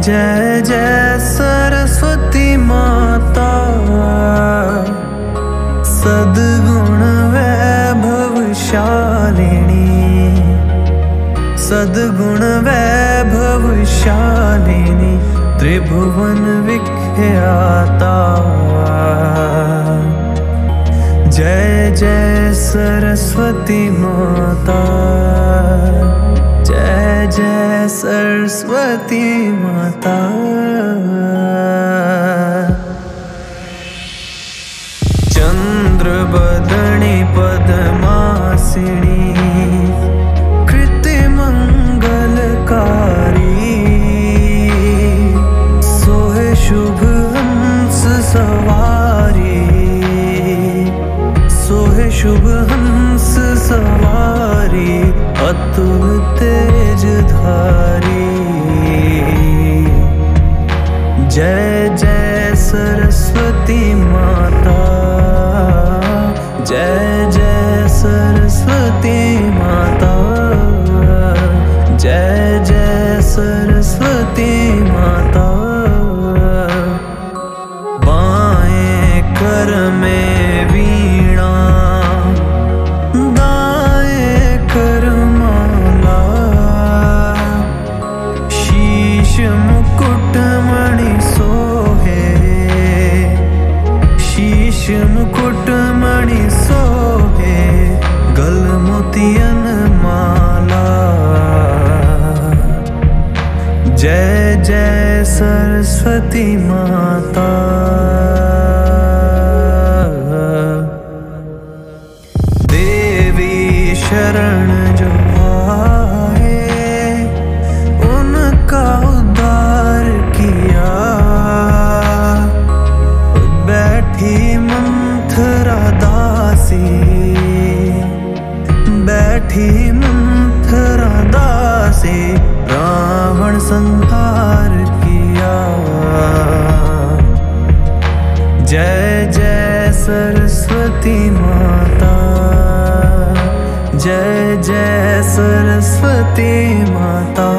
जय जय सरस्वती माता, सद्गुण वैभवशालिनी, सद्गुण वैभवशालिनी, त्रिभुवन विख्याता। जय जय सरस्वती माता, जय जय सरस्वती माता। चंद्रबदनी पद्मासिनी, कृतिमंगलकारी, सोहे शुभ हंस सवारी, सोहे शुभ हंस सवारी, अतुल तेज धारी। जय जय सरस्वती माता, जय जय सरस्वती माता, जय जय सरस्वती माता। बाएं कर में वीणा, दाएं कर माला, शीश मुकुट मणि सोहे, शीश मुकुट मणि सोहे, गल मोतियन माला। जय जय सरस्वती माता। देवी शरण जो आए, उनका उद्धार किया। बैठी मंथरा दासी, बैठी मंथरा दासी, रावण संहार किया। जय जय सरस्वती माता, जय जय सरस्वती माता।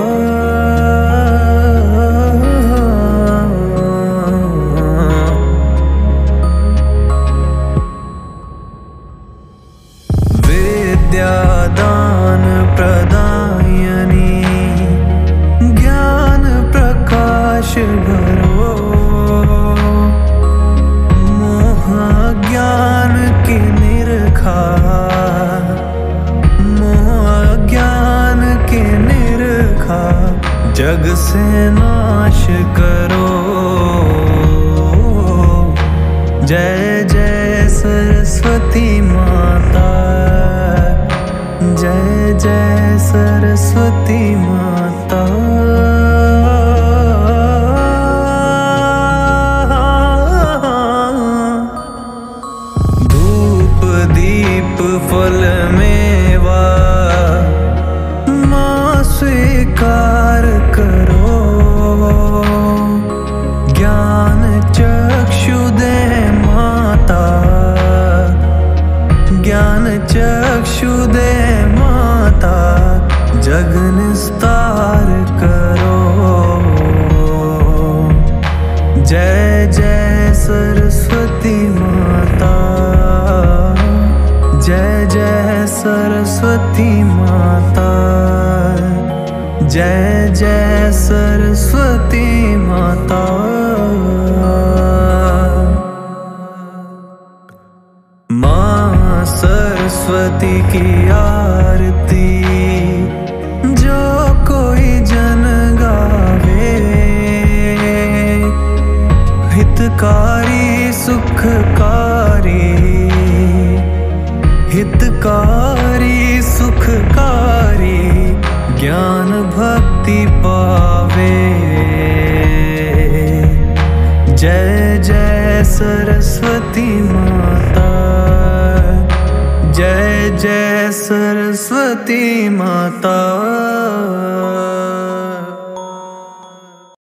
विद्यादान प्रदायनी, ज्ञान प्रकाश भरो, मोह ज्ञान की निरखा, मोह ज्ञान की निरखा, जग से नाश करो। जय जय सरस्वती माता, जय जय सरस्वती माता। धूप दीप फल मेवा, माँ स्वीकार करो। ज्ञान चक्षु दे माता, ज्ञान चक्षु दे माता, जग निस्तार करो। जय जय सरस्वती माता, जय जय सरस्वती माता, जय जय सरस्वती माता। माँ सरस्वती की आरती, जो कोई जन गावे। हितकारी सुखकारी, हितकारी सुखकारी, ज्ञान भक्ति पावे। जय जय सरस्वती माता, जय जय सरस्वती माता।